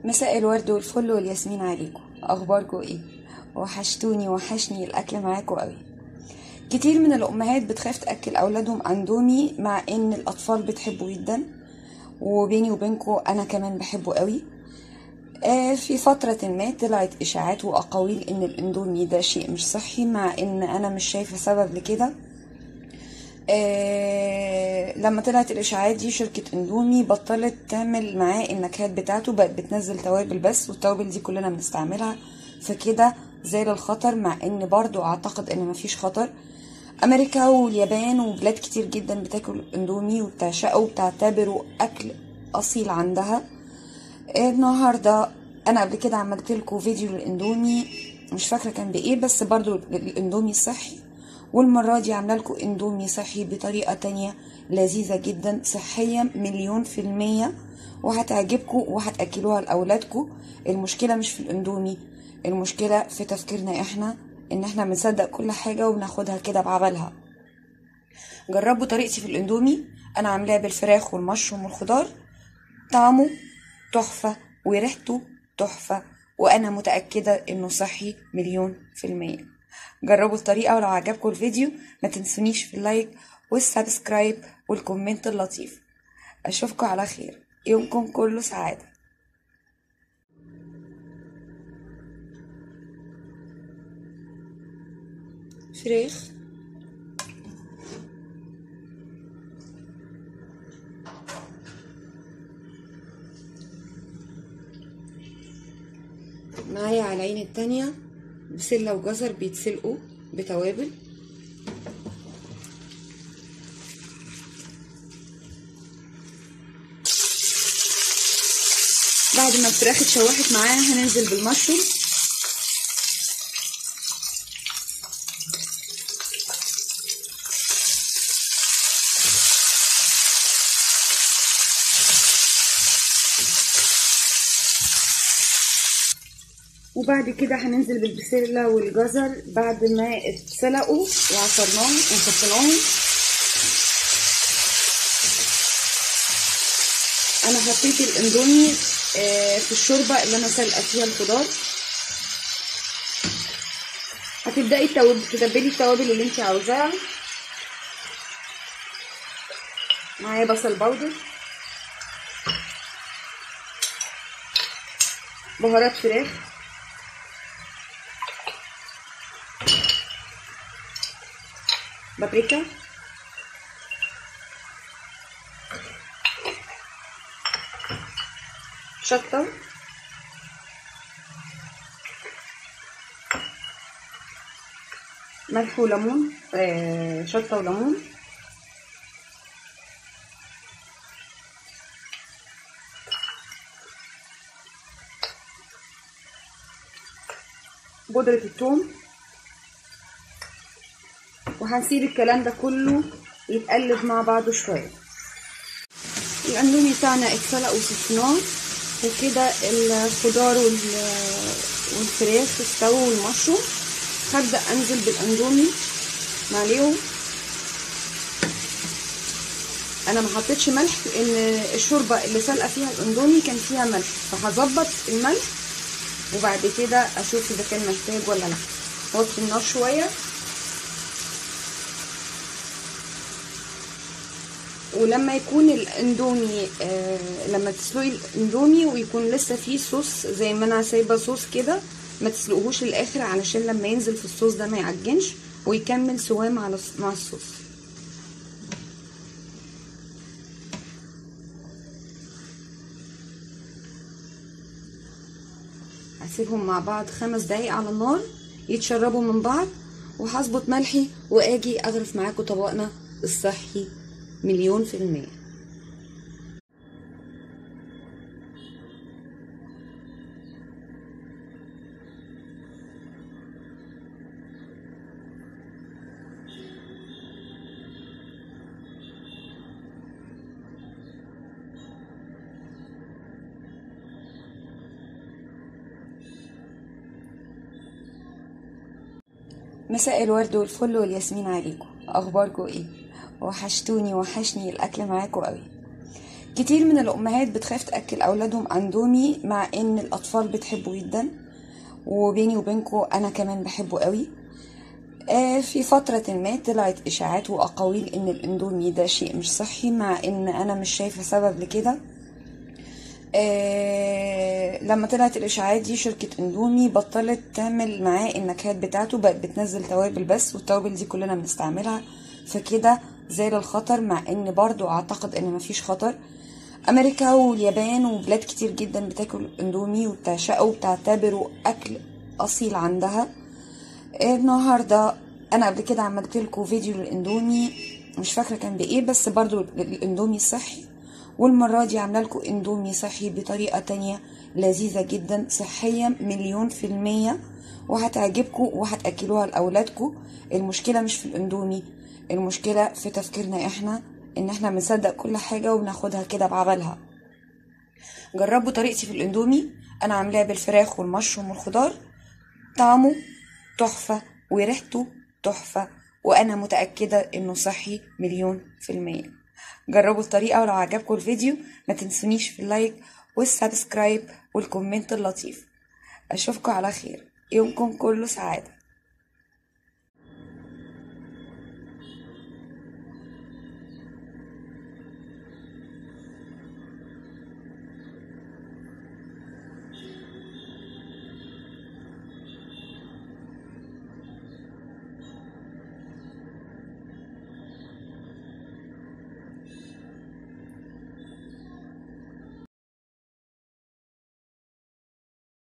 مساء الورد والفل والياسمين عليكم. اخباركم ايه؟ وحشتوني، وحشني الاكل معاكم قوي. كتير من الامهات بتخاف تاكل اولادهم اندومي مع ان الاطفال بتحبه جدا، وبيني وبينكم انا كمان بحبه قوي. في فترة ما طلعت اشاعات واقاويل ان الاندومي ده شيء مش صحي، مع ان انا مش شايفة سبب لكده. لما طلعت الاشاعات دي شركة اندومي بطلت تعمل معاه النكهات بتاعته، بقت بتنزل توابل بس، والتوابل دي كلنا بنستعملها، فكده زال الخطر. مع ان برضو اعتقد ان مفيش خطر. امريكا واليابان وبلاد كتير جدا بتاكل اندومي وبتعشقه وبتعتبره اكل اصيل عندها. النهارده انا قبل كده عملت لكم فيديو للاندومي، مش فاكره كان بايه، بس برضو الاندومي الصحي. والمره دي عامله لكم اندومي صحي بطريقه تانية لذيذه جدا، صحيه 100%، وهتعجبكم وهتاكلوها لاولادكم. المشكله مش في الاندومي، المشكله في تفكيرنا احنا، ان احنا بنصدق كل حاجه وبناخدها كده بعبلها. جربوا طريقتي في الاندومي، انا عاملاه بالفراخ والمشروم والخضار. طعمه تحفة وريحته تحفة، وأنا متأكدة إنه صحي 100%. جربوا الطريقة، ولو عجبكم الفيديو ما تنسونيش في اللايك والسبسكرايب والكومنت اللطيف. أشوفكم على خير، يومكم كله سعادة. فراخ، معايا على العين التانية بسلة وجزر بيتسلقوا بتوابل. بعد ما الفراخ اتشوحت معاها هننزل بالمشروم. وبعد كده هننزل بالبسلة والجزر بعد ما اتسلقوا وعصرناهم وصفيناهم. انا حطيت الاندومي في الشوربه اللي انا سلقه فيها الخضار. هتبداي تتبلي التوابل اللي انت عاوزاها. معايا بصل باودر، بهارات فراخ، بابريكا، شطه، ملح وليمون، شطه وليمون، بودره الثوم. وهنسيب الكلام ده كله يتقلب مع بعضه شويه. الاندومي بتاعنا اتسلق وصفناه، وكده الخضار والفراخ استووا والمشروم. هبدأ انزل بالاندومي معليهم. انا ما حطيتش ملح لان الشوربه اللي سلقه فيها الاندومي كان فيها ملح، فهظبط الملح وبعد كده اشوف اذا كان محتاج ولا لا. هوطي النار شويه، ولما يكون الاندومي لما تسلقي الاندومي ويكون لسه فيه صوص، زي ما انا سايبه صوص كده، ما تسلقوهوش للاخر علشان لما ينزل في الصوص ده ما يعجنش ويكمل سواه مع الصوص. هسيبهم مع بعض 5 دقايق على النار يتشربوا من بعض، وهظبط ملحي واجي اغرف معاكم طبقنا الصحي 100%. مساء الورد والفل والياسمين عليكم. اخباركم ايه؟ وحشتوني، وحشني الاكل معاكم قوي. كتير من الأمهات بتخاف تأكل أولادهم أندومي مع إن الأطفال بتحبه جدا، وبيني وبينكو أنا كمان بحبه قوي. في فترة ما طلعت إشاعات وأقاويل إن الأندومي ده شيء مش صحي، مع إن أنا مش شايفة سبب لكده. لما طلعت الإشاعات دي شركة اندومي بطلت تعمل معاه النكهات بتاعته، بقت بتنزل توابل بس، والتوابل دي كلنا بنستعملها، فكده زال الخطر، مع ان برضو اعتقد ان مفيش خطر. امريكا واليابان وبلاد كتير جدا بتاكل اندومي وبتعشقه وبتعتبره اكل اصيل عندها. النهارده انا قبل كده عملت لكم فيديو للاندومي، مش فاكره كان بايه، بس برضو الاندومي صحي، والمره دي عامله لكم اندومي صحي بطريقه تانية لذيذه جدا صحيه 100%، وهتعجبكم وهتاكلوها لاولادكم. المشكله مش في الاندومي، المشكله في تفكيرنا احنا، ان احنا بنصدق كل حاجه وبناخدها كده بعبلها. جربوا طريقتي في الاندومي، انا عاملاه بالفراخ والمشروم والخضار، طعمه تحفة وريحته تحفة، وأنا متأكدة إنه صحي 100%. جربوا الطريقة، ولو عجبكم الفيديو ما تنسونيش في اللايك والسبسكرايب والكومنت اللطيف. أشوفكم على خير، يومكم كله سعادة.